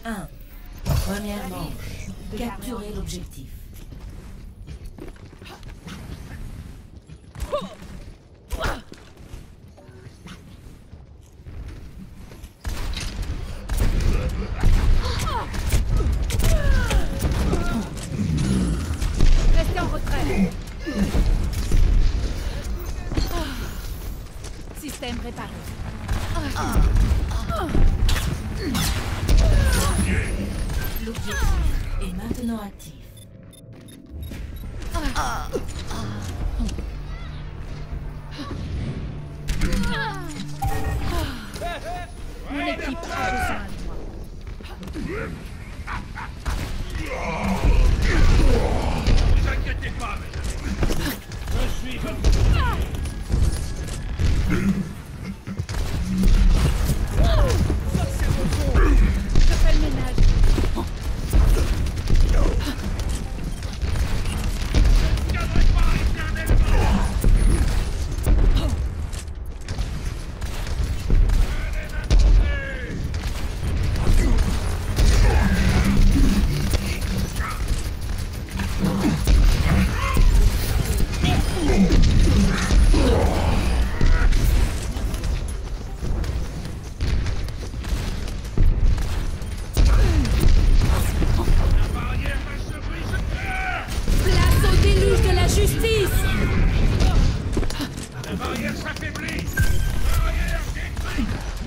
1. Première manche. Capturez l'objectif. Restez en retrait. Système réparé. L'objectif est maintenant actif. Mon équipe a besoin de moi. Ne vous inquiétez pas, mesdames. Je suis votre... Je fais le ménage. Viendrez pas éternellement. Venez m'affronter. La barrière va se briser. Place au déluge de la justice. La barrière s'affaiblit. Barrière détruite.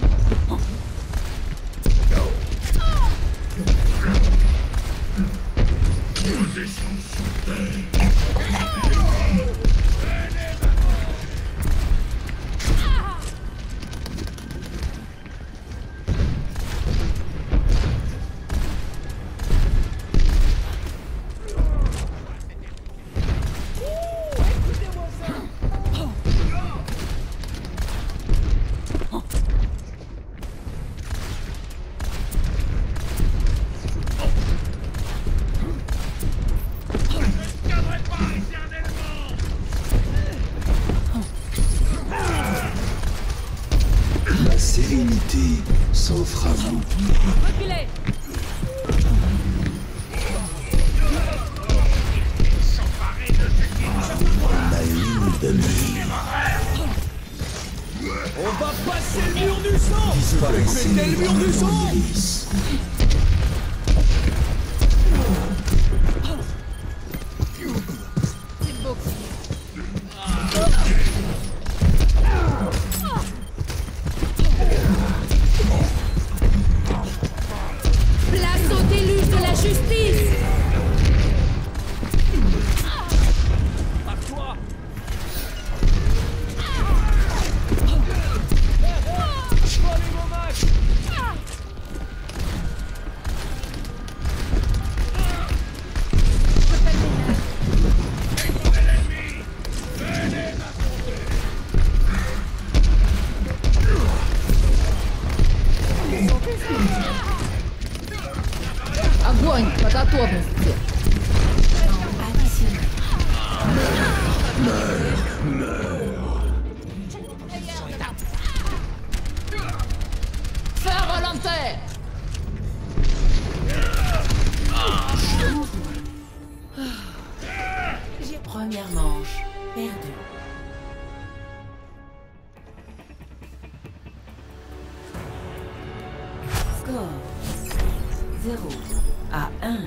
Ne viendrez pas éternellement. La sérénité s'offre à vous. Reculez. S'emparer de ce qui La ligne de mire. On va passer le mur du sang. Disparaissez Péter le mur du sang. en coulisses. C'est beau. Place au déluge de la justice. Par toi. Allez, mon match. Je fais le ménage. Огонь по готовности. Additionnel. Feu volontaire. Première manche. Perdue. Score 0-1.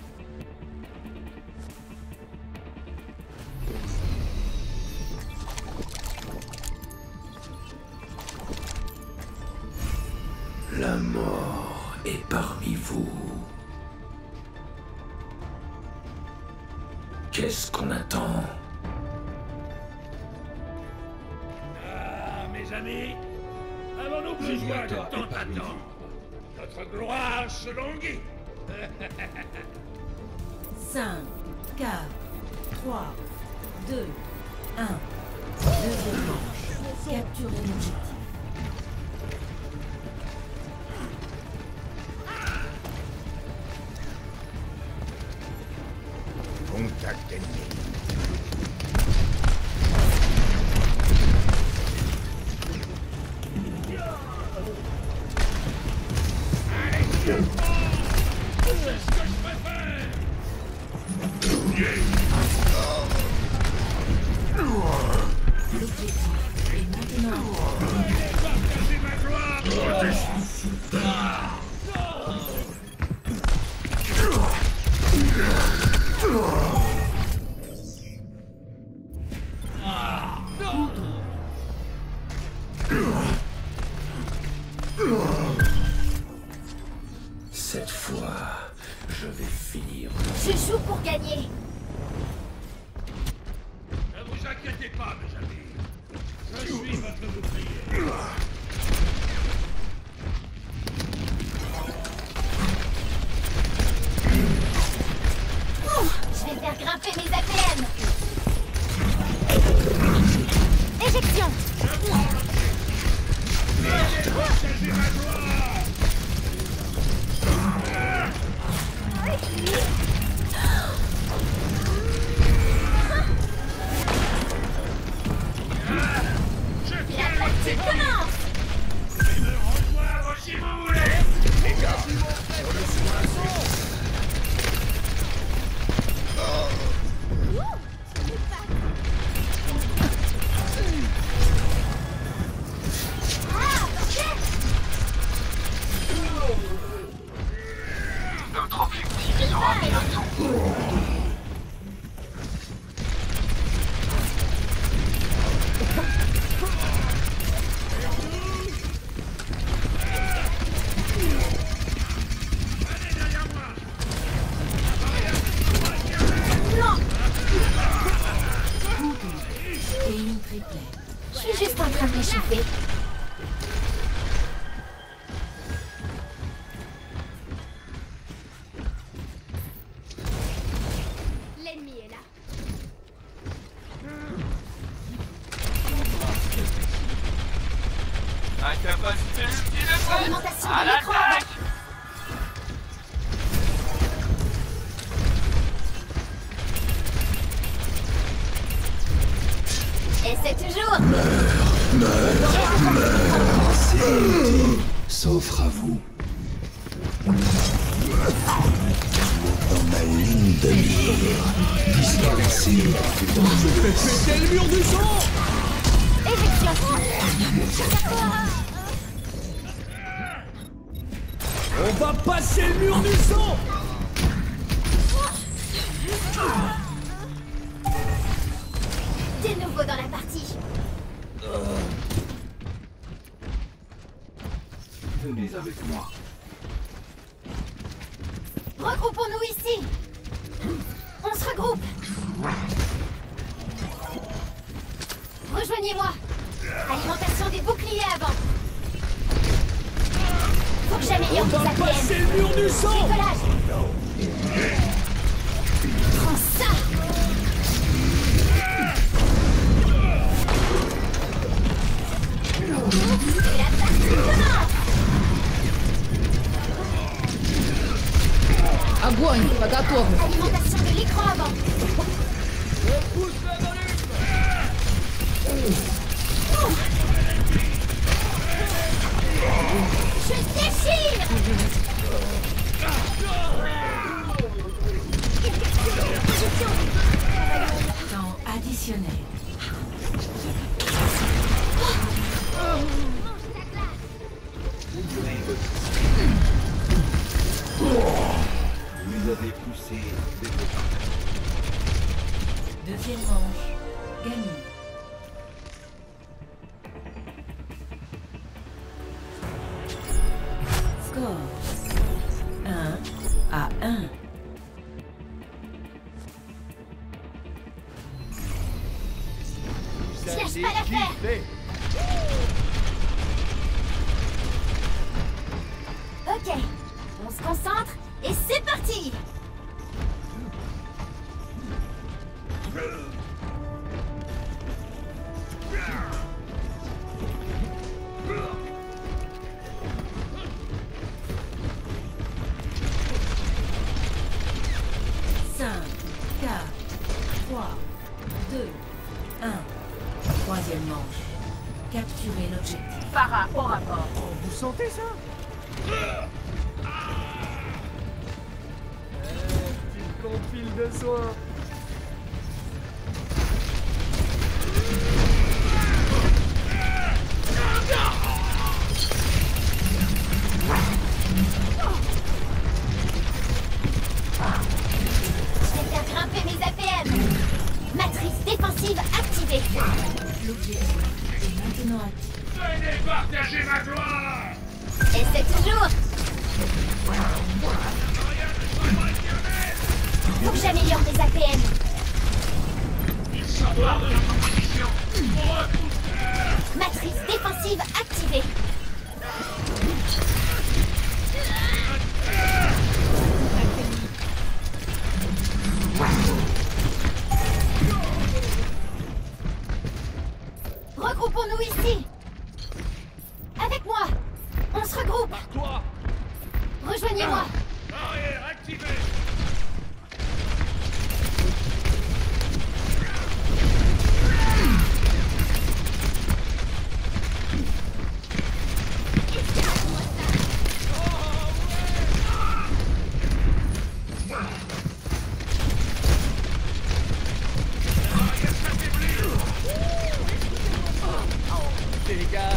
La mort est parmi vous. Qu'est-ce qu'on attend? Ah, mes amis, avons-nous besoin de tant attendre? Notre gloire se languit. 5, 4, 3, 2, 1. Deuxième manche. Capturez l'objectif. Contact ennemi. Allez, Partagez ma gloire. Cette fois, je vais finir. Je joue pour gagner. Ne vous inquiétez pas, mes amis. Je suis votre bouclier. Je vais faire grimper mes APM. Éjection. Partagez ma gloire. La partie commence. Me rejoindre si vous voulez. Les gars, Ah, parfait. Notre objectif sera bientôt. Non, Et une triplette. je suis juste en train de m'échauffer. L'ennemi est là. Incapacité ultime de prête. Alimentation À de l'écran l'attaque. avant. Essaie toujours. S'offre à vous. Dans ma ligne de mire, disparaissez. Faites péter le mur du sang. Éjection. On va passer le mur du sang. De nouveau dans la partie. Venez avec moi. Regroupons-nous ici. On se regroupe. Rejoignez-moi. Alimentation des boucliers avant. Faut que j'améliore On mes va APM. passer le mur du sang. Décollage. Prends ça. Et la partie commence. Огонь по готовности. Alimentation de l'écran avant. Pousse la volume. Je déchire. Temps additionnel. Vous avez poussé des Deuxième manche. Gagné. Score 1-1. Je lâche pas l'affaire. Ok, on se concentre et c'est parti. Cinq, 4, 3, 2, 1. Troisième manche. Capturez l'objectif. Farah au rapport. Vous sentez ça? Petite compile de soins. L'objectif est maintenant actif. Venez partager ma gloire! Essaie toujours. Faut que j'améliore mes APM. Ils s'emparent de notre position! Repousse-leur! Matrice défensive activée. Regroupons-nous ici. Avec moi. On se regroupe. Toi! Rejoignez-moi. Barrière activée! Dégage.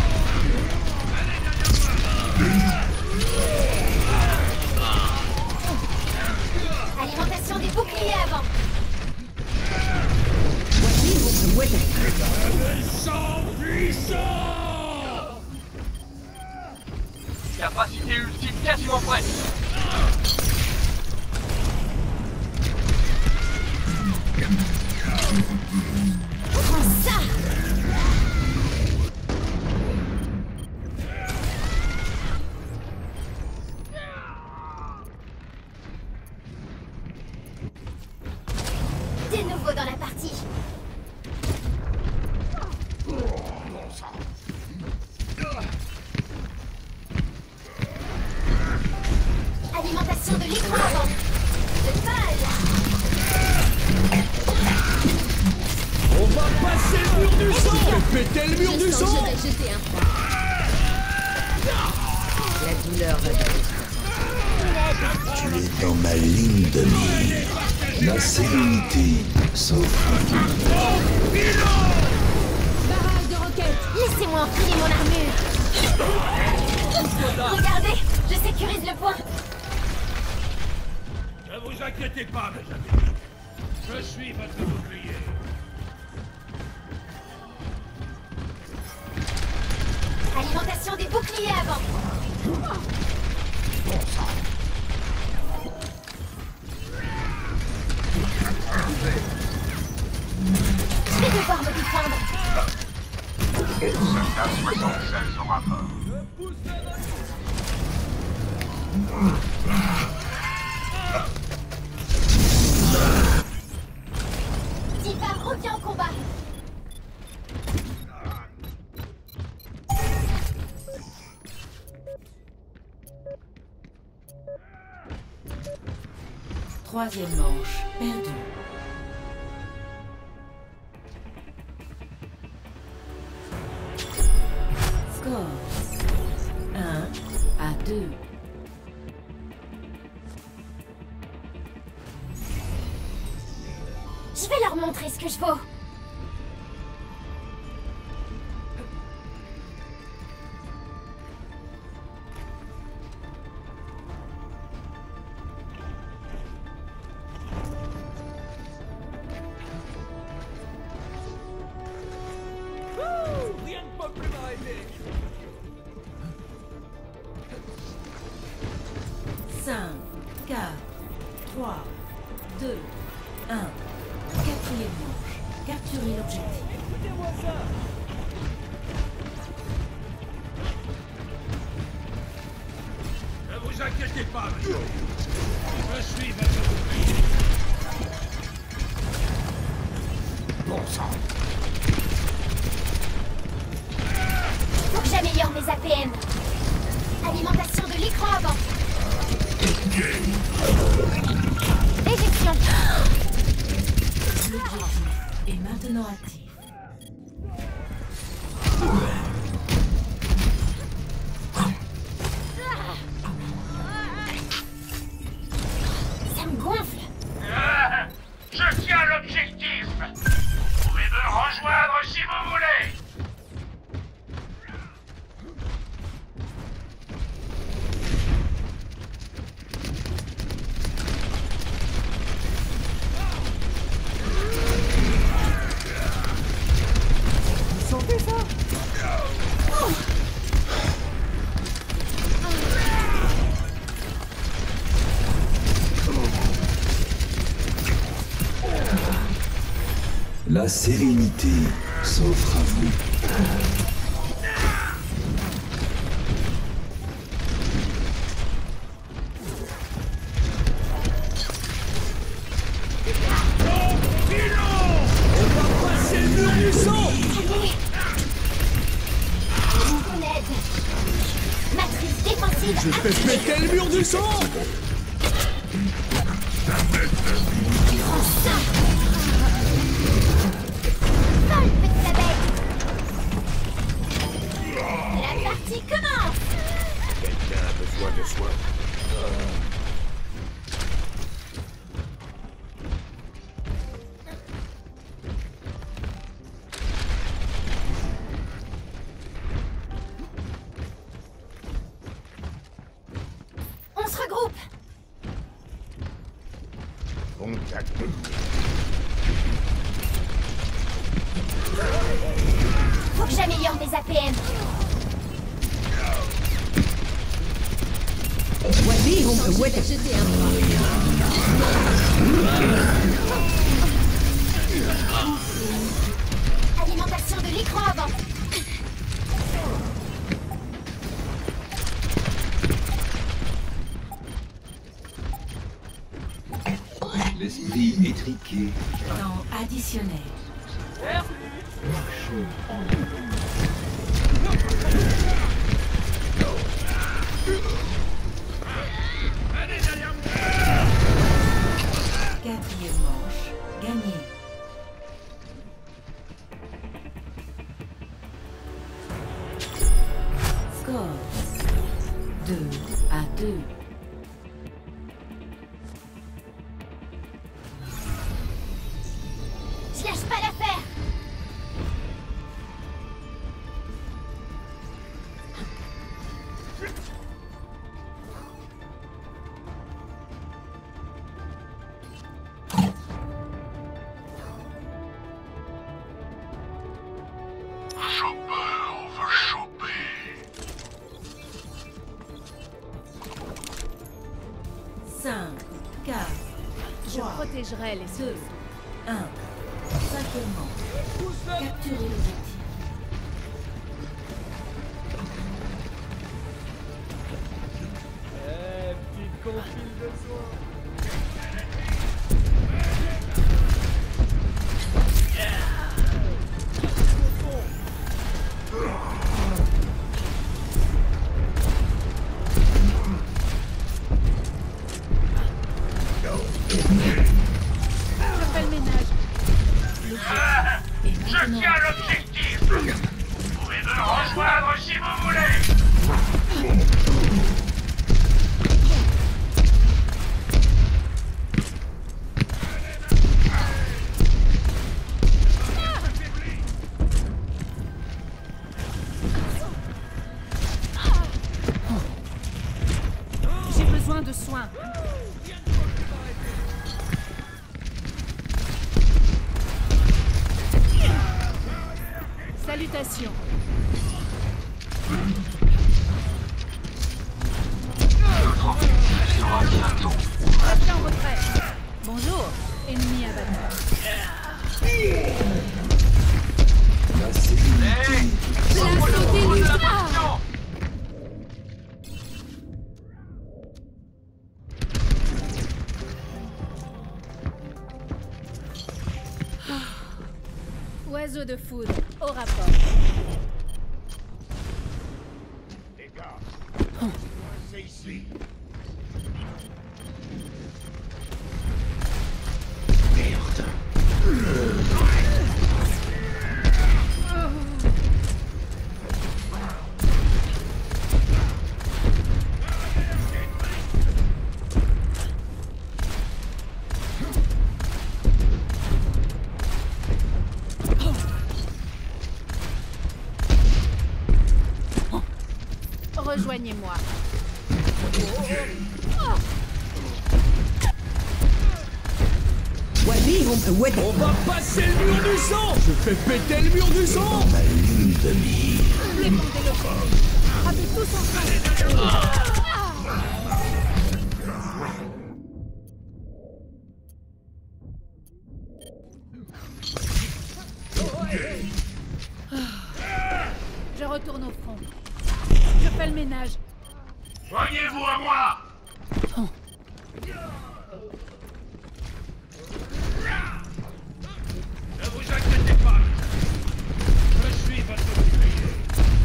Alimentation des boucliers avant. Sang puissant! Capacité ultime quasiment prête. Prends ça. De nouveau dans la partie. Alimentation de l'écran avant. De balle. On va passer le mur du sang. Je vais péter le mur du sang. Je vais jeter un froid. La douleur va Tu es dans ma ligne de mire. La sérénité s'offre. barrage de roquettes. Laissez-moi enfiler mon armure. Regardez, je sécurise le point. Ne vous inquiétez pas, mes amis. Je suis votre bouclier. Alimentation des boucliers avant. Je vais devoir me défendre. Soldat 76 au rapport. Diva revient au combat. Troisième manche perdue. Score 1-2. Je vais leur montrer ce que je vaux. Rien ne peut plus m'arrêter. 5, 4, 3, 2, 1. Quatrième manche. Capturez l'objectif. Écoutez-moi ça. Ne vous inquiétez pas, monsieur. Je suis votre bouclier. Bon sang. Faut que j'améliore mes APM. Alimentation de l'écran avant. Éjection. L'objectif est maintenant actif. Ça me gonfle. Je tiens l'objectif. Vous pouvez me rejoindre si vous voulez. La sérénité s'offre à vous. C'est le mur du sang. Mon aide. Matrice défensive. Je fais péter le mur du sang. Vol, petite abeille. La partie commence. Quelqu'un a besoin de soins. On se regroupe. Contact ennemi. Faut que j'améliore mes APM. Jeter un bras. Alimentation de l'écran avant. L'esprit étriqué. Temps additionnel. Quatrième manche. Gagné. Score 2-2. Je lâche pas l'affaire. Chopper veut choper. Cinq, 4, Je protégerai les 2, ceux. 1. Cinquième manche. Capturez l'objectif. Petite compile de soins. Je fais le ménage. Et Je maintenant, tiens l'objectif. Vous pouvez me rejoindre si vous voulez. J'ai besoin de soins. Salutations. Restez en retrait. Bonjour, ennemi abattu. La sérénité. L'assaut des luttes. Ah, oiseau de foudre, au rapport. Les gars, c'est ici. Merde. Rejoignez-moi. On va passer le mur du sang. Je fais péter le mur du sang. Ma lune de mire. Démontez-le. Frappez tous ensemble. retourne au front. Je fais le ménage. Joignez-vous à moi! Ne vous inquiétez pas! Je suis votre bouclier!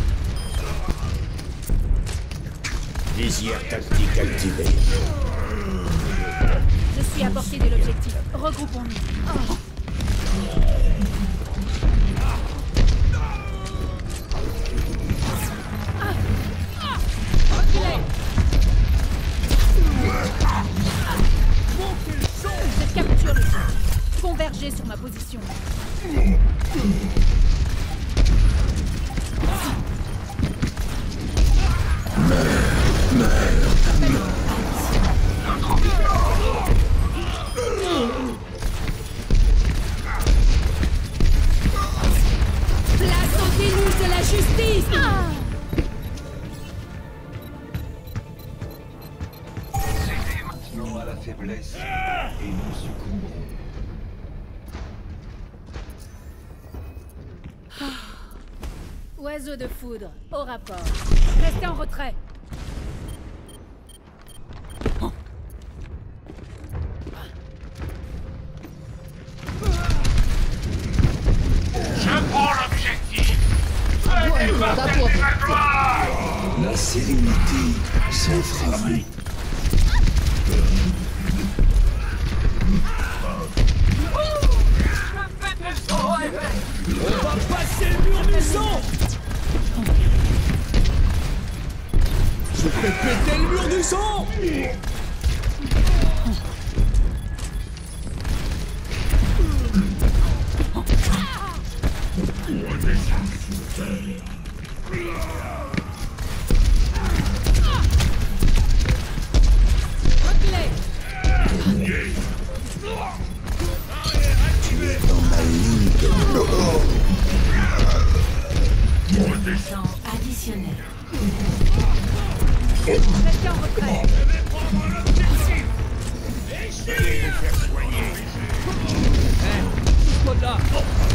Désir tactique activé. Je suis à portée de l'objectif. Regroupons-nous. Oh. Je capture le jeu. Convergez sur ma position. Place au déluge de la justice. À la faiblesse et nous succomberons. Oiseau de foudre, au rapport. Restez en retrait. Je prends l'objectif! Venez partager ma gloire! La sérénité s'enflamme. On va passer le mur du sang. Je fais péter le mur du sang. Dans ma ligne de Temps additionnel. Restez en retrait. Pas de là.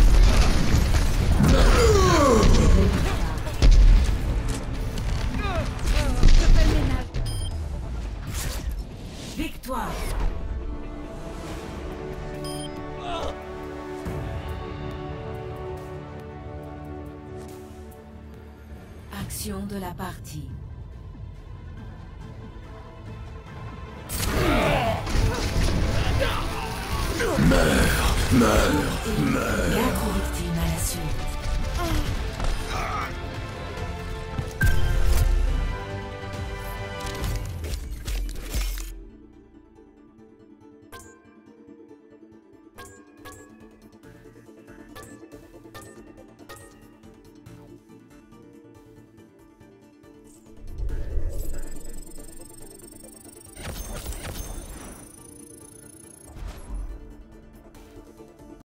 Je fais le ménage. Victoire. Action de la partie. meurs.